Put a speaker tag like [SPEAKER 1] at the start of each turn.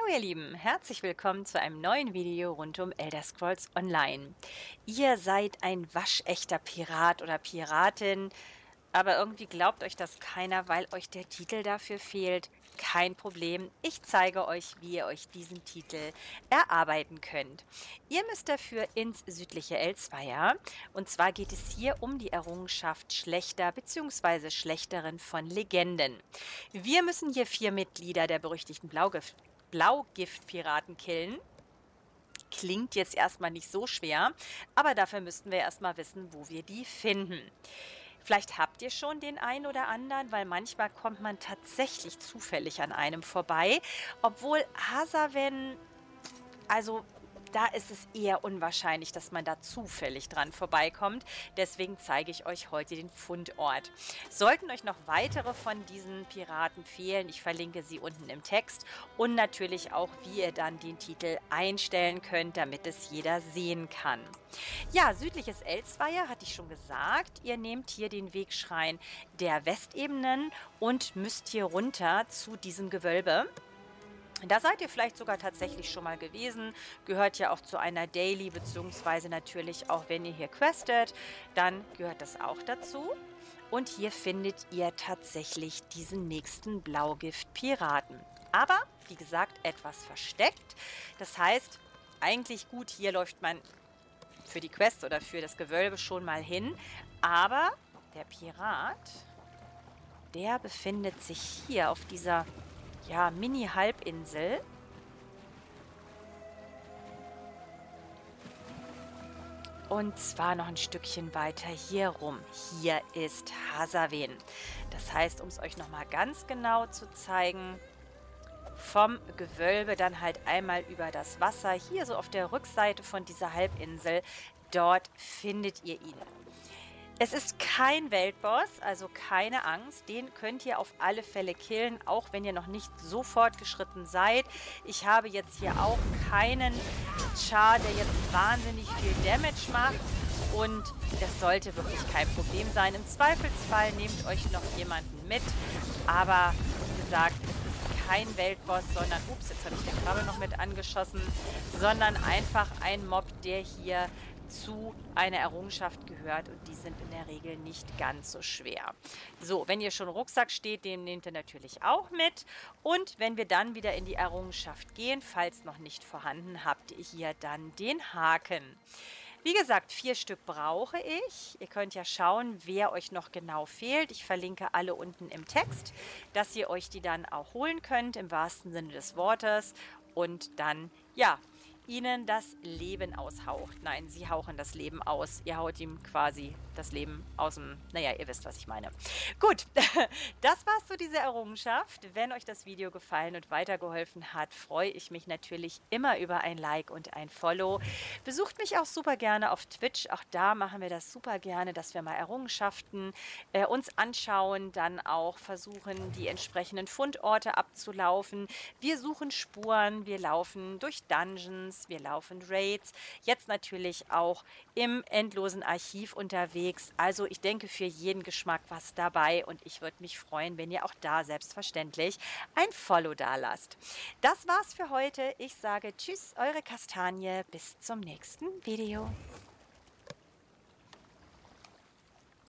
[SPEAKER 1] ihr Lieben, herzlich willkommen zu einem neuen Video rund um Elder Scrolls Online. Ihr seid ein waschechter Pirat oder Piratin, aber irgendwie glaubt euch das keiner, weil euch der Titel dafür fehlt. Kein Problem, ich zeige euch, wie ihr euch diesen Titel erarbeiten könnt. Ihr müsst dafür ins südliche Elsweier, und zwar geht es hier um die Errungenschaft Schlechter bzw. Schlechterin von Legenden. Wir müssen hier 4 Mitglieder der berüchtigten Blaugiftpiraten killen. Klingt jetzt erstmal nicht so schwer, aber dafür müssten wir erstmal wissen, wo wir die finden. Vielleicht habt ihr schon den einen oder anderen, weil manchmal kommt man tatsächlich zufällig an einem vorbei, obwohl Hasaven, also da ist es eher unwahrscheinlich, dass man da zufällig dran vorbeikommt. Deswegen zeige ich euch heute den Fundort. Sollten euch noch weitere von diesen Piraten fehlen, ich verlinke sie unten im Text und natürlich auch, wie ihr dann den Titel einstellen könnt, damit es jeder sehen kann. Ja, südliches Elsweier hatte ich schon gesagt. Ihr nehmt hier den Wegschrein der Westebenen und müsst hier runter zu diesem Gewölbe. Da seid ihr vielleicht sogar tatsächlich schon mal gewesen, gehört ja auch zu einer Daily, beziehungsweise natürlich auch, wenn ihr hier questet, dann gehört das auch dazu. Und hier findet ihr tatsächlich diesen nächsten Blaugift-Piraten. Aber, wie gesagt, etwas versteckt. Das heißt, eigentlich gut, hier läuft man für die Quest oder für das Gewölbe schon mal hin. Aber der Pirat, der befindet sich hier auf dieser Mini-Halbinsel. Und zwar noch ein Stückchen weiter hier rum. Hier ist Hasaven. Das heißt, um es euch nochmal ganz genau zu zeigen, vom Gewölbe dann halt einmal über das Wasser, hier so auf der Rückseite von dieser Halbinsel, dort findet ihr ihn. Es ist kein Weltboss, also keine Angst. Den könnt ihr auf alle Fälle killen, auch wenn ihr noch nicht so fortgeschritten seid. Ich habe jetzt hier auch keinen Char, der jetzt wahnsinnig viel Damage macht. Und das sollte wirklich kein Problem sein. Im Zweifelsfall nehmt euch noch jemanden mit. Aber wie gesagt, es ist kein Weltboss, sondern, ups, jetzt habe ich den Krabbe noch mit angeschossen, sondern einfach ein Mob, der hier zu einer Errungenschaft gehört, und die sind in der Regel nicht ganz so schwer. So, wenn ihr schon Rucksack steht, den nehmt ihr natürlich auch mit, und wenn wir dann wieder in die Errungenschaft gehen, falls noch nicht vorhanden, habt ihr hier dann den Haken. Wie gesagt, 4 Stück brauche ich. Ihr könnt ja schauen, wer euch noch genau fehlt. Ich verlinke alle unten im Text, dass ihr euch die dann auch holen könnt, im wahrsten Sinne des Wortes, und dann, ja, ihnen das Leben aushaucht. Nein, sie hauchen das Leben aus. Ihr haut ihm quasi das Leben aus dem... Naja, ihr wisst, was ich meine. Gut, das war's zu dieser Errungenschaft. Wenn euch das Video gefallen und weitergeholfen hat, freue ich mich natürlich immer über ein Like und ein Follow. Besucht mich auch super gerne auf Twitch. Auch da machen wir das super gerne, dass wir mal Errungenschaften uns anschauen, dann auch versuchen, die entsprechenden Fundorte abzulaufen. Wir suchen Spuren, wir laufen durch Dungeons, wir laufen Raids, jetzt natürlich auch im endlosen Archiv unterwegs. Also ich denke, für jeden Geschmack was dabei, und ich würde mich freuen, wenn ihr auch da selbstverständlich ein Follow da lasst. Das war's für heute. Ich sage Tschüss, eure Kastanie, bis zum nächsten Video.